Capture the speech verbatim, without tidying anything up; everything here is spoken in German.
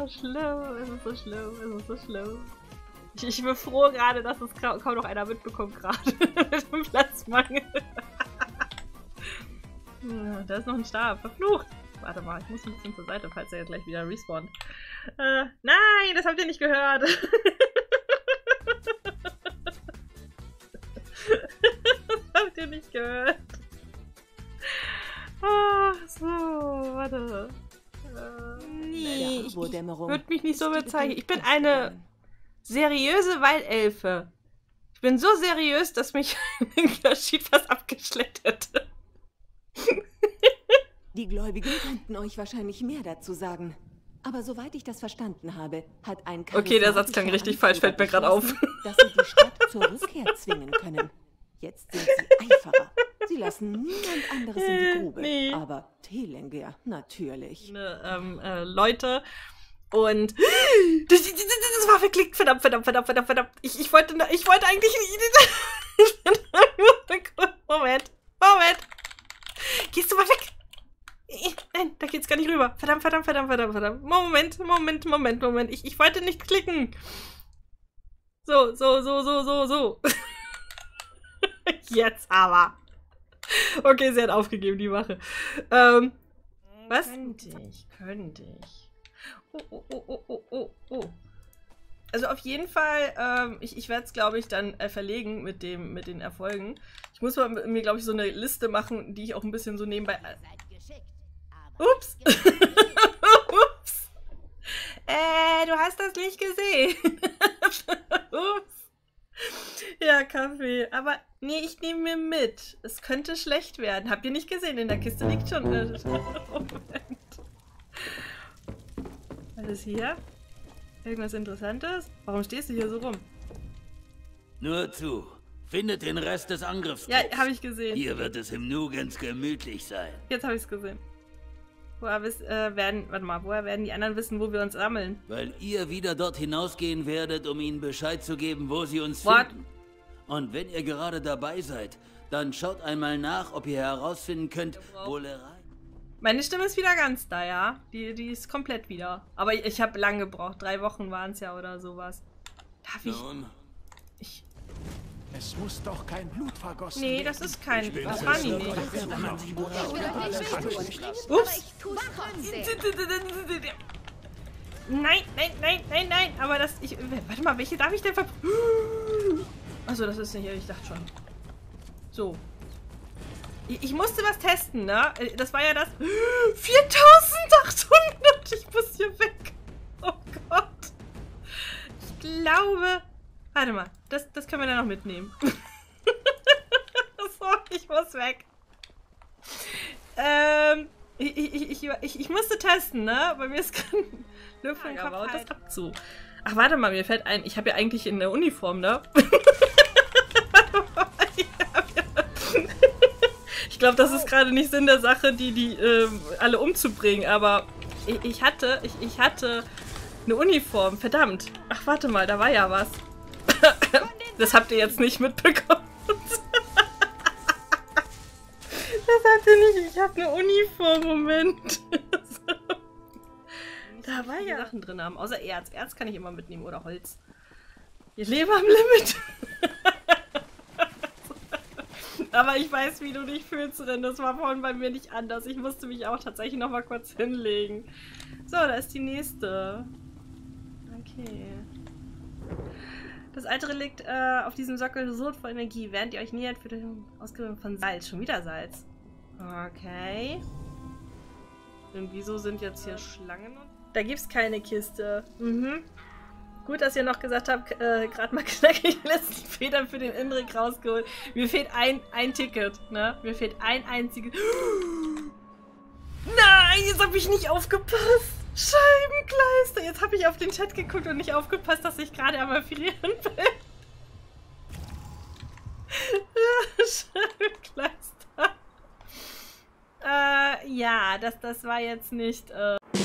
so schlimm, es ist so schlimm, es ist so schlimm. Ich, ich bin froh gerade, dass es kaum, kaum noch einer mitbekommt gerade mit dem Platzmangel. Ja, da ist noch ein Stab, verflucht. Warte mal, ich muss ein bisschen zur Seite, falls er jetzt gleich wieder respawnt. Äh, nein, das habt ihr nicht gehört. Das habt ihr nicht gehört. Ach so, warte. Äh, nee, ich, ich würde mich nicht so bezeichnen. Ich bin eine seriöse Waldelfe. Ich bin so seriös, dass mich Yoshi fast abgeschleppt hätte. Die Gläubigen könnten euch wahrscheinlich mehr dazu sagen. Aber soweit ich das verstanden habe, hat ein Okay, der Satz klang richtig falsch, fällt mir gerade auf. Dass sie die Stadt zur Rückkehr zwingen können. Jetzt sind sie Eiferer. Sie lassen niemand anderes in die Grube. Nee. Aber Telengir natürlich. Ne, ähm, äh, Leute. Und das, das, das war verklickt. Verdammt, verdammt, verdammt, verdammt, verdammt. Ich, ich wollte, ich wollte eigentlich. Moment, Moment. Gehst du mal weg? Nein, da geht's gar nicht rüber. Verdammt, verdammt, verdammt, verdammt, verdammt. Moment, Moment, Moment, Moment. Ich, ich wollte nicht klicken. So, so, so, so, so, so. Jetzt aber. Okay, sie hat aufgegeben, die Wache. Ähm, was? Könnte ich, könnte ich. Oh, oh, oh, oh, oh, oh, oh. Also auf jeden Fall, ähm, ich, ich werde es, glaube ich, dann äh, verlegen mit, dem, mit den Erfolgen. Ich muss mal mir, glaube ich, so eine Liste machen, die ich auch ein bisschen so nebenbei... Ups! Ups! Äh, du hast das nicht gesehen. Ups! Ja, Kaffee. Aber nee, ich nehme mir mit. Es könnte schlecht werden. Habt ihr nicht gesehen? In der Kiste liegt schon... Äh, Moment. Was ist hier? Irgendwas Interessantes? Warum stehst du hier so rum? Nur zu. Findet den Rest des Angriffs. Ja, habe ich gesehen. Hier wird es im Nu ganz gemütlich sein. Jetzt habe ich es gesehen. Woher wiss, äh, werden, warte mal, woher werden die anderen wissen, wo wir uns sammeln? Weil ihr wieder dort hinausgehen werdet, um ihnen Bescheid zu geben, wo sie uns What? finden. Und wenn ihr gerade dabei seid, dann schaut einmal nach, ob ihr herausfinden könnt, wo Lerei... Meine Stimme ist wieder ganz da, ja. Die, die ist komplett wieder. Aber ich, ich habe lange gebraucht. Drei Wochen waren es ja oder sowas. Darf ich... Nun. Ich... Es muss doch kein Blut vergossen Nee, werden. das ist kein... Das war nie nicht. Ups! Nein, nein, nein, nein, nein. Aber das... Ich, warte mal, welche darf ich denn ver... Achso, das ist nicht... Ich dachte schon. So. Ich, ich musste was testen, ne? Das war ja das... viertausendachthundert! Ich muss hier weg. Oh Gott. Ich glaube... Warte mal, das, das können wir dann noch mitnehmen. So, ich muss weg. Ähm, ich, ich, ich, ich, ich musste testen, ne? Bei mir ist gerade ein Löffel im Kopf, haut das ab zu. Ach, warte mal, mir fällt ein, ich habe ja eigentlich in der Uniform, ne? Ich glaube, das ist gerade nicht Sinn der Sache, die, die äh, alle umzubringen, aber ich, ich hatte, ich, ich hatte eine Uniform, verdammt. Ach, warte mal, da war ja was. Das habt ihr jetzt nicht mitbekommen. Das habt ihr nicht. Ich habe eine Uniform. Moment. Da war ja Sachen drin haben. Außer Erz. Erz kann ich immer mitnehmen. Oder Holz. Ich lebe am Limit. Aber ich weiß, wie du dich fühlst, denn das war vorhin bei mir nicht anders. Ich musste mich auch tatsächlich noch mal kurz hinlegen. So, da ist die nächste. Okay. Das alte Relikt äh, auf diesem Sockel surrt vor Energie, während ihr euch nähert für den Ausgewinn von Salz. Schon wieder Salz. Okay. Und wieso sind jetzt hier Schlangen? Da gibt's keine Kiste. Mhm. Gut, dass ihr noch gesagt habt, äh, gerade mal knackig die letzten Federn für den Indrik rausgeholt. Mir fehlt ein, ein Ticket, ne? Mir fehlt ein einziges... Nein, jetzt habe ich nicht aufgepasst. Scheibenkleister. Jetzt habe ich auf den Chat geguckt und nicht aufgepasst, dass ich gerade am Affiliieren bin. Scheibenkleister. Äh, ja, das, das war jetzt nicht... Äh